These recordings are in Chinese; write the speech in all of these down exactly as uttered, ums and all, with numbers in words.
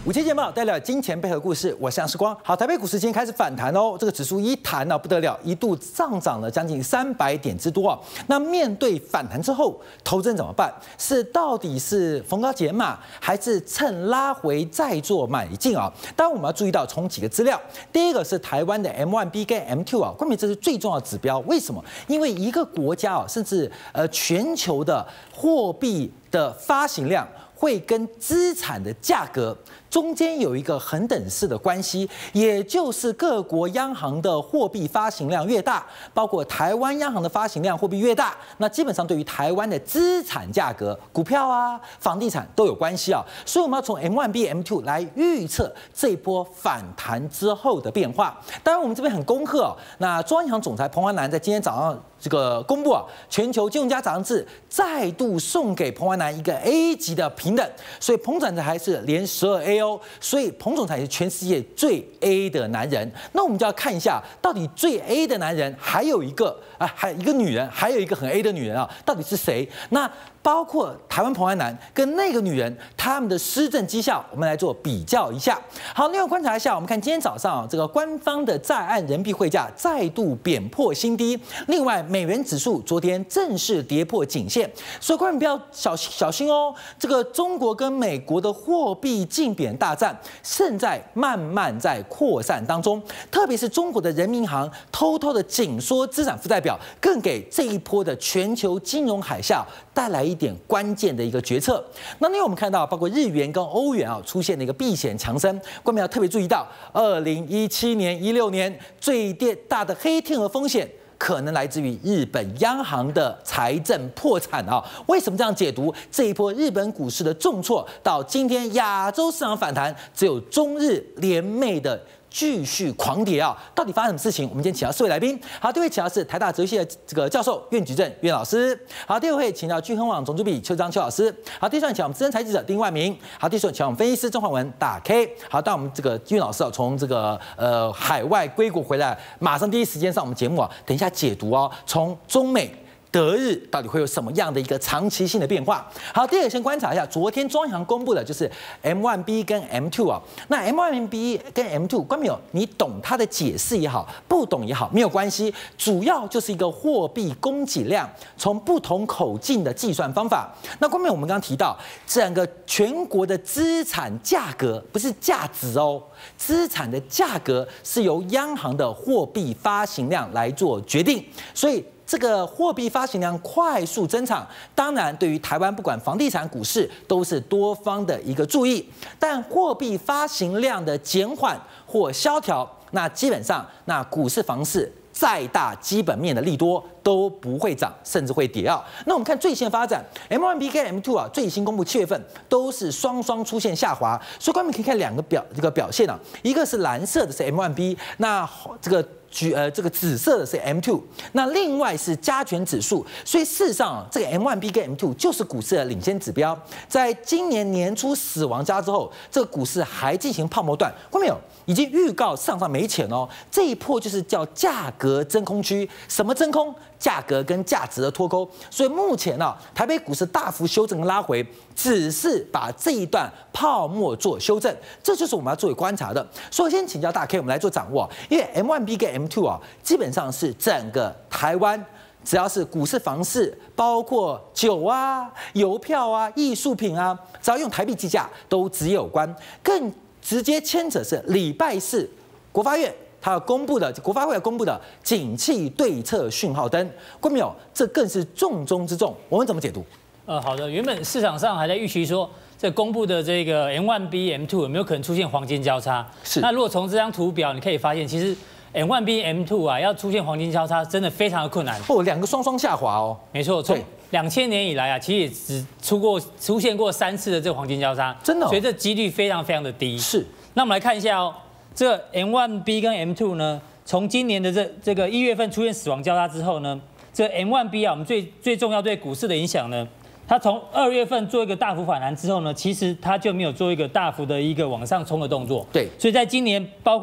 午间节目带来金钱背后故事，我是杨世光。好，台北股市今天开始反弹哦，这个指数一弹啊不得了，一度上涨了将近三百点之多啊。那面对反弹之后，投资人怎么办？是到底是逢高减码，还是趁拉回再做买进啊？当然我们要注意到从几个资料，第一个是台湾的 M 一 B 跟 M 二 啊，关键这是最重要的指标。为什么？因为一个国家啊，甚至呃全球的货币的发行量会跟资产的价格中间有一个恒等式的关系，也就是各国央行的货币发行量越大，包括台湾央行的发行量货币越大，那基本上对于台湾的资产价格、股票啊、房地产都有关系啊。所以我们要从 M 一 B、M 二 来预测这一波反弹之后的变化。当然，我们这边很恭贺哦，那中央银行总裁彭淮南在今天早上这个公布啊，全球金融家杂志再度送给彭淮南一个 A 级的平等，所以彭总裁还是连十二 A。所以彭总裁是全世界最 A 的男人。那我们就要看一下，到底最 A 的男人还有一个啊，还有一个女人，还有一个很 A 的女人啊，到底是谁？那包括台湾彭淮南跟那个女人，他们的施政绩效，我们来做比较一下。好，另外观察一下，我们看今天早上、啊、这个官方的在岸人民币汇价再度贬破新低。另外，美元指数昨天正式跌破颈线，所以观众不要小小心哦。这个中国跟美国的货币竞贬大战，正在慢慢在扩散当中。特别是中国的人民银行偷偷的紧缩资产负债表，更给这一波的全球金融海啸带来一点关键的一个决策。那另外我们看到，包括日元跟欧元啊出现了一个避险强升，观众要特别注意到，二零一七年、一六年最大的黑天鹅风险，可能来自于日本央行的财政破产啊！为什么这样解读？这一波日本股市的重挫，到今天亚洲市场反弹，只有中日联袂的继续狂跌啊！到底发生什么事情？我们今天请到四位来宾。好，第一位请到是台大哲学系的这个教授苑举正苑老师。好，第二位请到钜亨网总主笔邱章邱老师。好，第三位请到我们资深财经记者丁万明。好，第四位请到我们分析师郑焕文大 K。好，当我们这个苑老师啊，从这个呃海外归国回来，马上第一时间上我们节目啊，等一下解读哦，从中美德日到底会有什么样的一个长期性的变化？好，第二个先观察一下，昨天中央银行公布的就是 M 一 B 跟 M 二 啊。那 M 一 B 跟 M 二，观众朋友，你懂它的解释也好，不懂也好，没有关系，主要就是一个货币供给量从不同口径的计算方法。那观众朋友，我们刚刚提到，整个全国的资产价格不是价值哦，资产的价格是由央行的货币发行量来做决定，所以这个货币发行量快速增长，当然对于台湾不管房地产、股市都是多方的一个注意。但货币发行量的减缓或萧条，那基本上那股市、房市再大基本面的利多都不会涨，甚至会跌啊。那我们看最新的发展 ，M 一 B 跟 M 二 啊，最新公布七月份都是双双出现下滑，所以观众可以看两个表这个表现啊，一个是蓝色的是 M 一 B， 那这个。举呃这个紫色的是 M 二， 那另外是加权指数，所以事实上啊，这个 M 一 B 跟 M 二 就是股市的领先指标。在今年年初死亡加之后，这个股市还进行泡沫段，看到没有？已经预告市场上没钱哦，这一波就是叫价格真空区。什么真空？价格跟价值的脱钩。所以目前啊，台北股市大幅修正跟拉回，只是把这一段泡沫做修正，这就是我们要作为观察的。所以先请教大 K， 我们来做掌握，因为 M 一 B 跟 M 二 啊，基本上是整个台湾。只要是股市、房市，包括酒啊、邮票啊、艺术品啊，只要用台币计价，都直接有关。更直接牵扯是礼拜四国发院它要公布的国发会要公布的景气对策讯号灯，观众朋友，这更是重中之重。我们怎么解读？ 呃，好的，原本市场上还在预期说，这公布的这个 M 一 B、M 二 有没有可能出现黄金交叉？ 是。那如果从这张图表你可以发现，其实 M 一 B、M 二 啊，要出现黄金交叉，真的非常的困难。 哦，两个双双下滑哦。 没错，从两千年以来啊，其实也只出过出现过三次的这个黄金交叉， 真的、哦， 所以这几率非常非常的低。 是。 那我们来看一下哦，这个 M 一 B 跟 M 二 呢，从今年的这这个一月份出现死亡交叉之后呢，这 M 一 B 啊，我们最最重要对股市的影响呢，它从二月份做一个大幅反弹之后呢，其实它就没有做一个大幅的一个往上冲的动作。 对， 所以在今年包括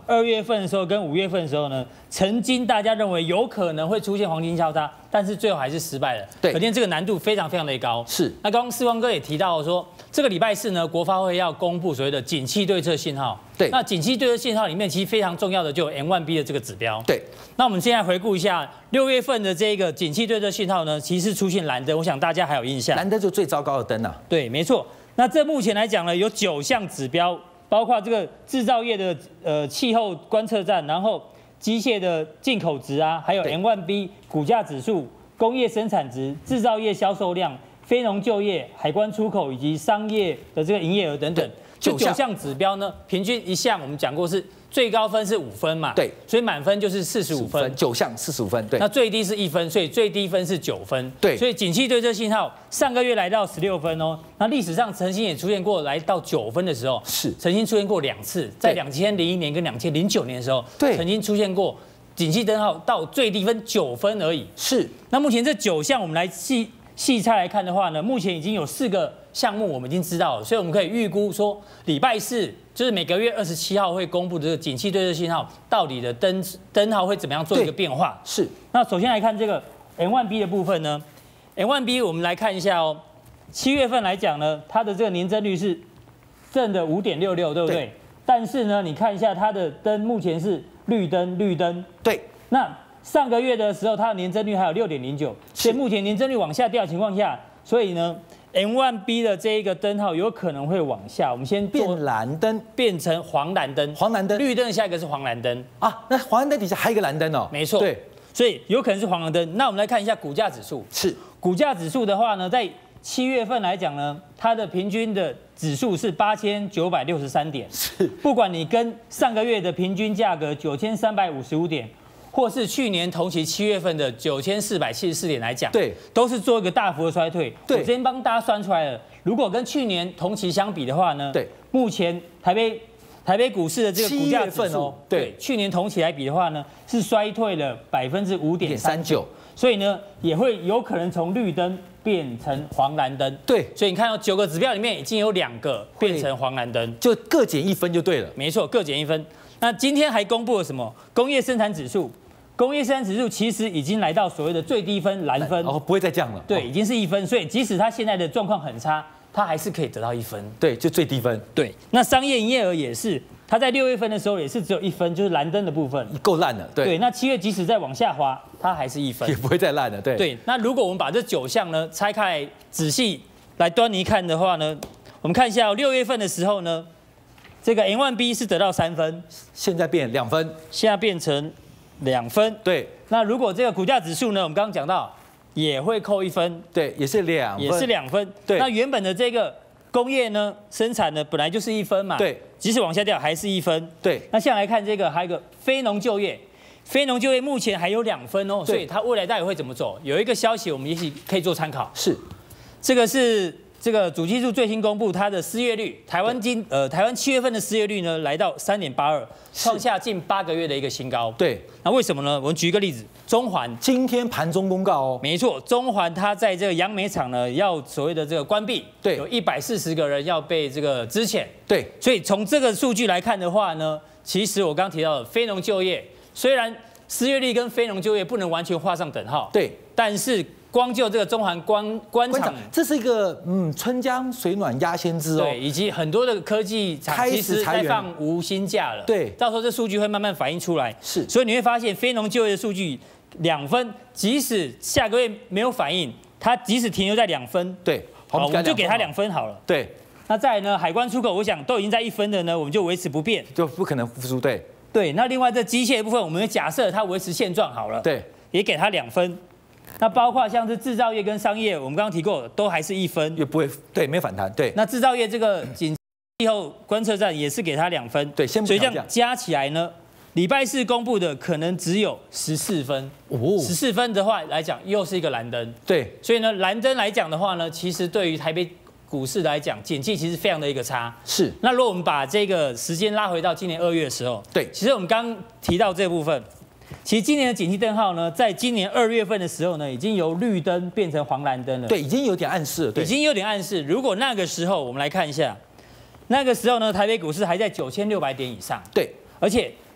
二月份的时候跟五月份的时候呢，曾经大家认为有可能会出现黄金交叉，但是最后还是失败了。 对， 可见这个难度非常非常的高。 是。 那刚刚世光哥也提到说，这个礼拜四呢，国发会要公布所谓的景气对策信号。 对。 那景气对策信号里面其实非常重要的就有 M 一 B 的这个指标。 对。 那我们现在回顾一下六月份的这个景气对策信号呢，其实出现蓝灯，我想大家还有印象。 蓝灯就最糟糕的灯啊。 对，没错。那这目前来讲呢，有九项指标。包括这个制造业的呃气候观测站，然后机械的进口值啊，还有 M 一 B 股价指数、工业生产值、制造业销售量、非农就业、海关出口以及商业的这个营业额等等，就九项指标呢，平均一项我们讲过是最高分是五分嘛， 对， 所以满分就是四十五分， 九项四十五分，对， 那最低是一分，所以最低分是九分， 对， 所以景气对策信号上个月来到十六分哦，那历史上曾经也出现过来到九分的时候， 是曾经出现过两次，在两千零一年跟两千零九年的时候， 对， 曾经出现过景气灯号到最低分九分而已， 是。 那目前这九项我们来细细拆来看的话呢，目前已经有四个项目我们已经知道了，所以我们可以预估说礼拜四。就是每个月二十七号会公布的这个景气对策信号，到底的灯灯号会怎么样做一个变化？ 是。 那首先来看这个 M 一 B 的部分呢 ，M 一 B 我们来看一下哦。七月份来讲呢，它的这个年增率是正的五点六六，对不对？对。但是呢，你看一下它的灯目前是绿灯，绿灯。 对。 那上个月的时候，它的年增率还有六点零九，所以目前年增率往下掉的情况下，所以呢。M 一 B 的这一个灯号有可能会往下，我们先变蓝灯， 变成黄蓝灯， 黄蓝灯， 绿灯的下一个是黄蓝灯啊。那黄蓝灯底下还有一个蓝灯哦， 没错， 对， 所以有可能是黄蓝灯。那我们来看一下股价指数， 是股价指数的话呢，在七月份来讲呢，它的平均的指数是八千九百六十三点， 是， 不管你跟上个月的平均价格九千三百五十五点。或是去年同期七月份的九千四百七十四点来讲， 对， 都是做一个大幅的衰退。 对， 我今天帮大家算出来了，如果跟去年同期相比的话呢， 对， 目前台北台北股市的这个股价指数， 哦， 对，去年同期来比的话呢，是衰退了百分之五点三九，所以呢，也会有可能从绿灯变成黄蓝灯。 对， 所以你看到九个指标里面已经有两个变成黄蓝灯， 就各减一分就对了。 没错，各减一分。那今天还公布了什么？工业生产指数。工业生产指数其实已经来到所谓的最低分蓝分， 哦，不会再降了。 对，已经是一分，所以即使它现在的状况很差，它还是可以得到一分。 对，就最低分。 对，那商业营业额也是，它在六月份的时候也是只有一分，就是蓝灯的部分， 够烂了。对， 对，那七月即使再往下滑，它还是一分， 也不会再烂了。对， 对。那如果我们把这九项呢拆开来仔细来端倪看的话呢，我们看一下六月份的时候呢，这个 M 一 B 是得到三分， 现在变两分， 现在变成两分。 对。 那如果这个股价指数呢，我们刚刚讲到也会扣一分， 对，也是两分， 也是两分。 对， 那原本的这个工业呢，生产呢本来就是一分嘛， 对， 即使往下掉还是一分。 对， 那现在来看这个还有一个非农就业，非农就业目前还有两分哦，所以它未来到底会怎么走？有一个消息我们也许可以做参考， 是， 这个是。这个主计处最新公布它的失业率，台湾今呃台湾七月份的失业率呢来到三点八二，创下近八个月的一个新高。 对， 那为什么呢？我们举一个例子，中环今天盘中公告哦， 没错，中环它在这个杨梅厂呢要所谓的这个关闭， 对， 有一百四十个人要被这个资遣， 对， 所以从这个数据来看的话呢，其实我刚刚提到的非农就业，虽然失业率跟非农就业不能完全画上等号， 对， 但是。光就这个中环关关厂， 这是一个嗯春江水暖鸭先知哦， 对，以及很多的科技厂其实开放无薪假了， 对， 到时候这数据会慢慢反映出来， 是， 所以你会发现非农就业的数据两分，即使下个月没有反应，它即使停留在两分， 对， 好，我们就给它两分好了， 对， 那再来呢，海关出口，我想都已经在一分的呢，我们就维持不变， 就不可能复苏，对， 对，那另外这机械的部分，我们假设它维持现状好了， 对， 也给它两分。那包括像是制造业跟商业，我们刚刚提过，都还是一分， 也不会对，没有反弹。对， 那制造业这个景气后观测站也是给它两分， 对，先不所以这样加起来呢，礼拜四公布的可能只有十四分。哦，十四分的话来讲，又是一个蓝灯。 对， 所以呢，蓝灯来讲的话呢，其实对于台北股市来讲，景气其实非常的一个差。 是。 那如果我们把这个时间拉回到今年二月的时候， 对， 其实我们刚提到这部分。其实今年的景气灯号呢，在今年二月份的时候呢，已经由绿灯变成黄蓝灯了。 对，已经有点暗示了。对， 已经有点暗示。如果那个时候我们来看一下，那个时候呢，台北股市还在九千六百点以上。 对， 而且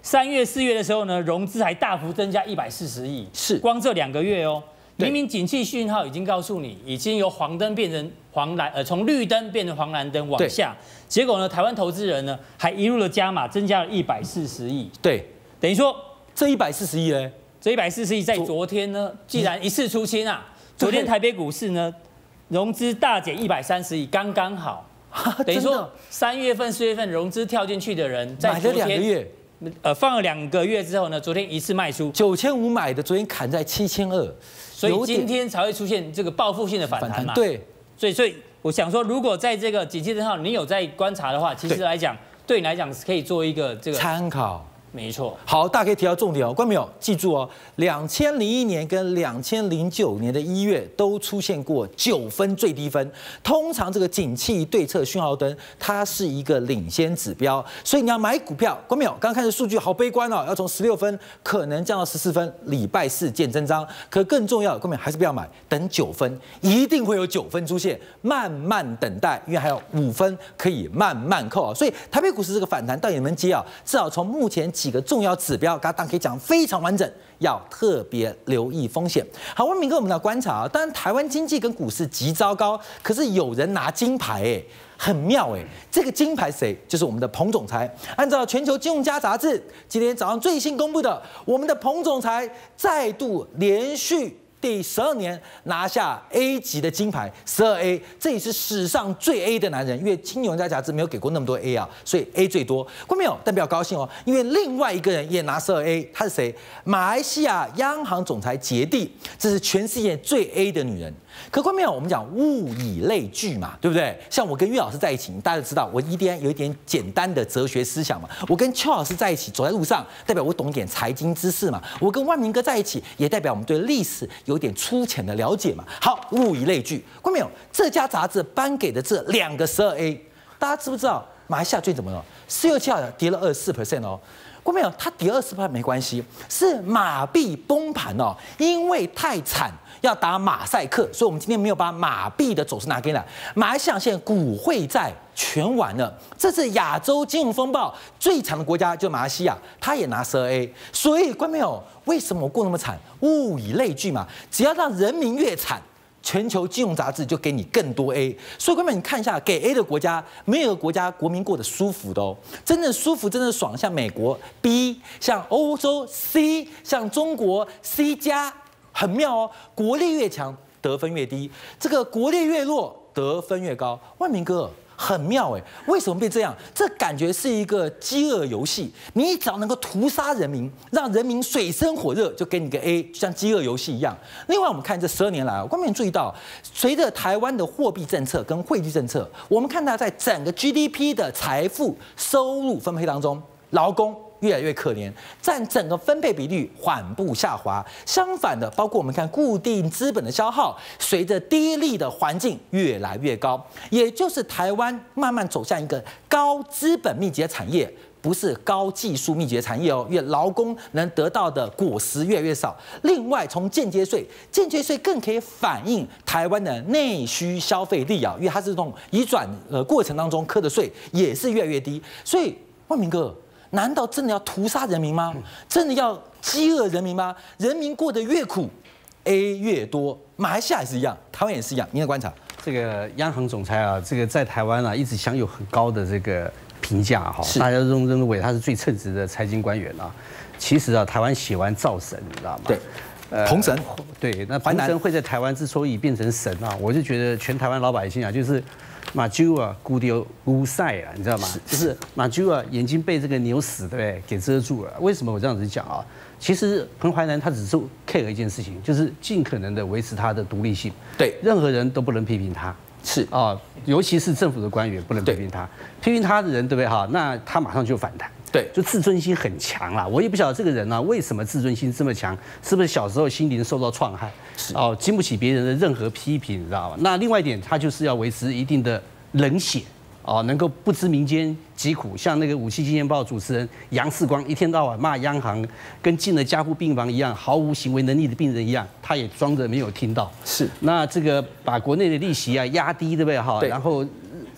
三月、四月的时候呢，融资还大幅增加一百四十亿， 是光这两个月哦。明明景气讯号已经告诉你，已经由黄灯变成黄蓝，呃，从绿灯变成黄蓝灯往下。结果呢，台湾投资人呢还一路的加码，增加了一百四十亿。 对， 等于说这一百四十亿呢， 这一百四十亿在昨天呢，既然一次出清啊，昨天台北股市呢融资大减一百三十亿，刚刚好。等于说三月份、四月份融资跳进去的人，在昨天买了两个月。呃，放了两个月之后呢，昨天一次卖出九千五买的，昨天砍在七千二， 所以今天才会出现这个报复性的反弹嘛。 对， 所以所以我想说，如果在这个景气讯号你有在观察的话，其实来讲，对你来讲可以做一个这个参考。 没错， 好，大家可以提到重点哦，观众朋友记住哦，两千零一年跟两千零九年的一月都出现过九分最低分。通常这个景气对策讯号灯，它是一个领先指标，所以你要买股票，观众朋友刚刚看的数据好悲观哦，要从十六分可能降到十四分，礼拜四见真章。可更重要的，观众朋友还是不要买，等九分，一定会有九分出现，慢慢等待，因为还有五分可以慢慢扣啊。所以台北股市这个反弹到底能不能接啊？至少从目前几个重要指标，刚刚可以讲非常完整，要特别留意风险。好，文明哥，我们来观察啊，当然台湾经济跟股市极糟糕，可是有人拿金牌哎，很妙哎。这个金牌谁？就是我们的彭总裁。按照全球金融家杂志今天早上最新公布的，我们的彭总裁再度连续第十二年拿下 A 级的金牌，十二 A， 这也是史上最 A 的男人，因为金融家杂志没有给过那么多 A 啊，所以 A 最多。观众朋友，但不要高兴哦，因为另外一个人也拿十二 A， 他是谁？马来西亚央行总裁杰蒂，这是全世界最 A 的女人。可观众朋友，我们讲物以类聚嘛，对不对？像我跟岳老师在一起，大家都知道我一定有一点简单的哲学思想嘛。我跟邱老师在一起，走在路上，代表我懂一点财经知识嘛。我跟万明哥在一起，也代表我们对历史有点粗浅的了解嘛。好，物以类聚，观众朋友，这家杂志颁给的这两个十二 A， 大家知不知道马来西亚最近怎么了？四月七号跌了二十四 percent 哦。观众朋友，它跌二十 percent 没关系，是马币崩盘哦，因为太惨。要打马赛克，所以我们今天没有把马币的走势拿给你来。马来西亚现在股汇债全完了，这是亚洲金融风暴最惨的国家，就马来西亚，它也拿十二 A。所以观众朋友，为什么我过那么惨？物以类聚嘛，只要让人民越惨，全球金融杂志就给你更多 A。所以观众朋友，你看一下，给 A 的国家，没有个国家国民过得舒服的哦，真的舒服，真的爽，像美国 B， 像欧洲 C， 像中国 C 加。很妙哦，国力越强得分越低，这个国力越弱得分越高。万明哥很妙哎，为什么变这样？这感觉是一个饥饿游戏，你只要能够屠杀人民，让人民水深火热，就给你个 A， 就像饥饿游戏一样。另外，我们看这十二年来啊，观众注意到，随着台湾的货币政策跟汇率政策，我们看到在整个 G D P 的财富收入分配当中，劳工越来越可怜，占整个分配比率缓步下滑。相反的，包括我们看固定资本的消耗，随着低利的环境越来越高，也就是台湾慢慢走向一个高资本密集的产业，不是高技术密集的产业哦，因为劳工能得到的果实越来越少。另外，从间接税，间接税更可以反映台湾的内需消费力啊，因为它是这种移转呃过程当中课的税也是越来越低。所以，万明哥。难道真的要屠杀人民吗？真的要饥饿人民吗？人民过得越苦 ，A 越多。马来西亚也是一样，台湾也是一样。您的观察？ 这个央行总裁啊，这个在台湾啊一直享有很高的这个评价哈，大家都认为他是最称职的财经官员啊。其实啊，台湾写完造神，你知道吗？ 对。呃，彭神。 对，那彭神会在台湾之所以变成神啊，我就觉得全台湾老百姓啊，就是。马啾啊，孤丢孤晒啊，你知道吗？就是马啾啊，眼睛被这个牛屎对不对给遮住了。为什么我这样子讲啊？其实彭淮南他只是 care 一件事情，就是尽可能的维持他的独立性。 对， 任何人都不能批评他。 是啊，尤其是政府的官员不能批评他，批评他的人对不对哈？那他马上就反弹。 对， 就自尊心很强啦。我也不晓得这个人呢、啊、为什么自尊心这么强，是不是小时候心灵受到创害？哦，经不起别人的任何批评，你知道吗？那另外一点，他就是要维持一定的冷血。哦，能够不知民间疾苦，像那个《五七金钱报》主持人杨世光，一天到晚骂央行，跟进了加护病房一样，毫无行为能力的病人一样，他也装着没有听到。 是， 那这个把国内的利息啊压低，对不对？哈，然后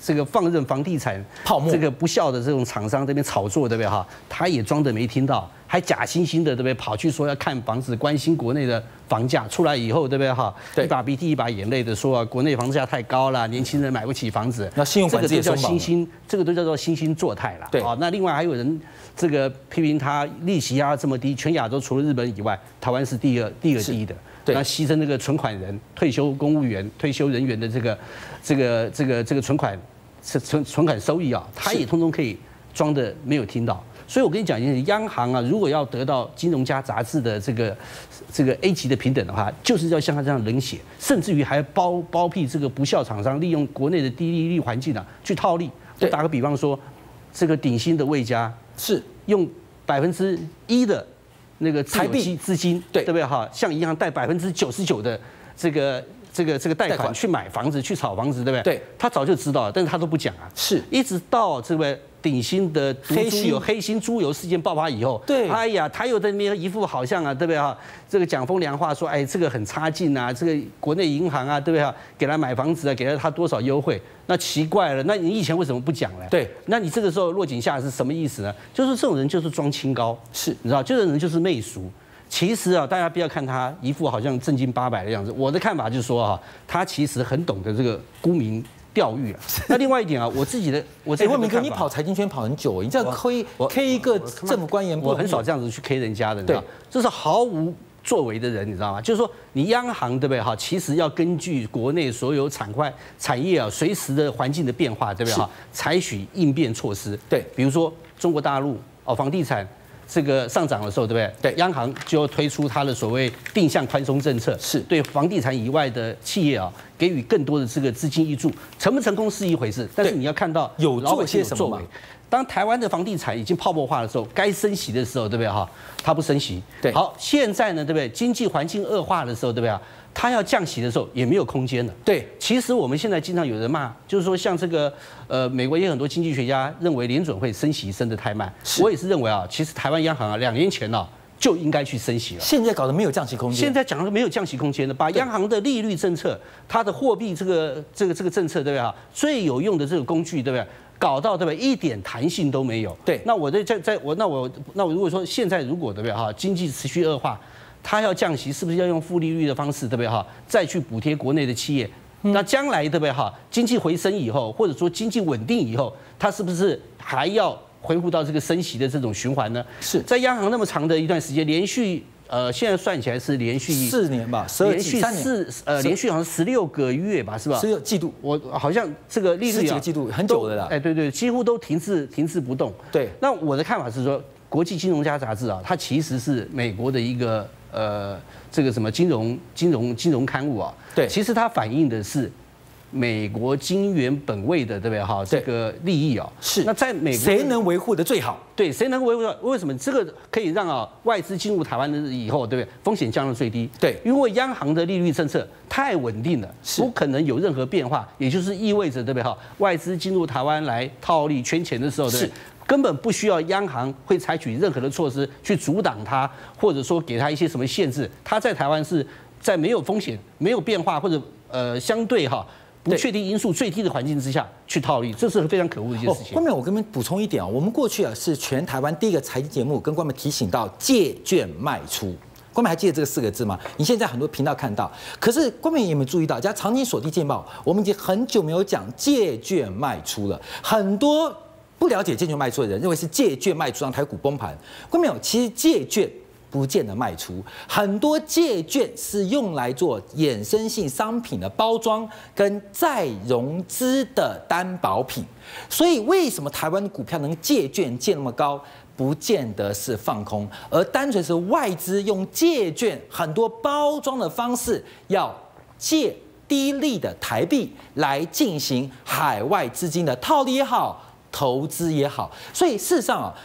这个放任房地产泡沫这个不孝的这种厂商这边炒作，对不对哈？他也装的没听到，还假惺惺的对不对？跑去说要看房子，关心国内的房价，出来以后对不对哈？一把鼻涕一把眼泪的说啊，国内房价太高了，年轻人买不起房子。 那信用管制也松绑了。 这个都叫惺惺，这个都叫做惺惺作态了。 对啊，那另外还有人这个批评他利息压这么低，全亚洲除了日本以外，台湾是第二第二低的。那牺牲这个存款人、退休公务员、退休人员的这个、这个、这个、这个存款、存存款收益啊，他也通通可以装的没有听到。所以我跟你讲一件事，央行啊，如果要得到《金融家》杂志的这个这个 A 级的平等的话，就是要像他这样冷血，甚至于还包包庇这个不孝厂商利用国内的低利率环境啊去套利。我打个比方说，这个鼎新的魏家是用百分之一的。那个台币资金，对对不对哈？向银行贷百分之九十九的这个这个这个贷款去买房子、去炒房子，对不对？对，他早就知道了，但是他都不讲啊。是，一直到这位鼎新的毒猪油、黑心猪油事件爆发以后，对，哎呀，他又在那边一副好像啊，对不对哈？这个讲风凉话说，哎，这个很差劲啊，这个国内银行啊，对不对哈？给他买房子啊，给了他多少优惠？那奇怪了，那你以前为什么不讲呢？对，那你这个时候落井下石是什么意思呢？就是这种人就是装清高，是你知道，这种人就是媚俗。其实啊，大家不要看他一副好像正经八百的样子。我的看法就是说哈，他其实很懂得这个沽名钓誉啊。那另外一点啊，我自己的我哎，魏明哥，你跑财经圈跑很久，你这样 K K 一个政府官员， 我很少这样子去 K 人家的，你知道，这是毫无作为的人，你知道吗？就是说，你央行对不对哈？其实要根据国内所有产块产业啊，随时的环境的变化，对不对哈？采取应变措施。对，比如说中国大陆哦，房地产。这个上涨的时候，对不对？对，央行就要推出它的所谓定向宽松政策，是对房地产以外的企业啊，给予更多的这个资金挹注。成不成功是一回事，但是你要看到有做些什么。 当台湾的房地产已经泡沫化的时候，该升息的时候，对不对哈？它不升息。对，好，现在呢，对不对？经济环境恶化的时候，对不对？它要降息的时候也没有空间了。对，其实我们现在经常有人骂，就是说像这个呃，美国也有很多经济学家认为联准会升息升得太慢。我也是认为啊，其实台湾央行啊，两年前呢、啊、就应该去升息了。 现在搞得没有降息空间。 现在讲的没有降息空间的，把央行的利率政策、它的货币这个这个这个政策，对不对啊？最有用的这个工具，对不对？搞到对不对？一点弹性都没有。对，那我在在在我那我那我如果说现在如果对不对哈，经济持续恶化。他要降息，是不是要用负利率的方式，对不对哈？再去补贴国内的企业。那将来对不对哈？经济回升以后，或者说经济稳定以后，他是不是还要恢复到这个升息的这种循环呢？是在央行那么长的一段时间，连续呃，现在算起来是连续四年吧， 连续四呃，连续好像十六个月吧，是吧？ 十六季度， 我好像这个利率啊， 十几个季度很久的啦。 哎，对对，几乎都停滞停滞不动。对，那我的看法是说，国际金融家杂志啊，它其实是美国的一个。呃，这个什么金融、金融、金融刊物啊，对，其实它反映的是美国金元本位的，对不对哈？这个利益啊，是。那在美国， 谁能维护的最好？ 对，谁能维护？为什么这个可以让啊外资进入台湾的以后，对不对？风险降到最低。对，因为央行的利率政策太稳定了，不可能有任何变化，也就是意味着，对不对哈？外资进入台湾来套利圈钱的时候，对不对？根本不需要央行会采取任何的措施去阻挡它，或者说给它一些什么限制。它在台湾是在没有风险、没有变化或者呃相对哈不确定因素最低的环境之下去套利，这是非常可恶的一件事情。 后面我跟你们补充一点啊，我们过去啊是全台湾第一个财经节目跟观众提醒到借券卖出。观众还记得这个四个字吗？你现在很多频道看到，可是观众有没有注意到？加长期锁定见报，我们已经很久没有讲借券卖出了，很多。不了解借券卖出的人认为是借券卖出让台股崩盘，观众没有？其实借券不见得卖出，很多借券是用来做衍生性商品的包装跟再融资的担保品。所以为什么台湾股票能借券借那么高？不见得是放空，而单纯是外资用借券很多包装的方式要借低利的台币来进行海外资金的套利也好。投资也好，所以事实上啊，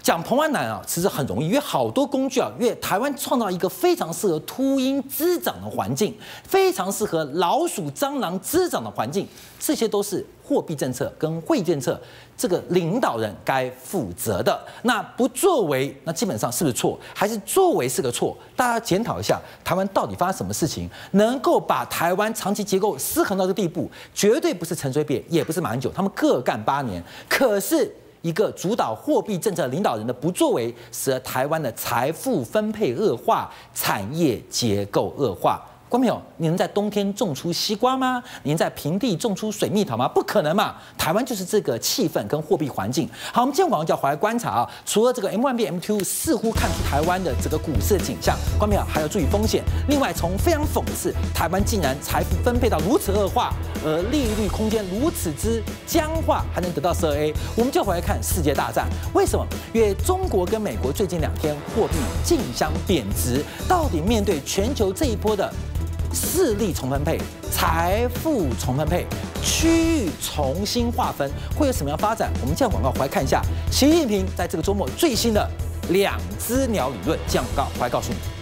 讲蓬莱南啊，其实很容易，因为好多工具啊，因为台湾创造一个非常适合秃鹰滋长的环境，非常适合老鼠、蟑螂滋长的环境，这些都是货币政策跟汇政策这个领导人该负责的。那不作为，那基本上是不是错？还是作为是个错？大家检讨一下，台湾到底发生什么事情，能够把台湾长期结构失衡到这个地步？绝对不是陈水扁，也不是马英九，他们各干八年，可是。一个主导货币政策领导人的不作为，使得台湾的财富分配恶化，产业结构恶化。观众朋友，你能在冬天种出西瓜吗？你能在平地种出水蜜桃吗？不可能嘛！台湾就是这个气氛跟货币环境。好，我们今天广告就要回来观察啊。除了这个 M 一 B M 二 似乎看出台湾的这个股市的景象，观众朋友还要注意风险。另外，从非常讽刺，台湾竟然财富分配到如此恶化，而利率空间如此之僵化，还能得到十二 A， 我们就回来看世界大战。为什么？因为中国跟美国最近两天货币竞相贬值，到底面对全球这一波的势力重分配、财富重分配、区域重新划分，会有什么样发展？我们这样广告回来看一下，习近平在这个周末最新的两只鸟理论，这样广告回来告诉你。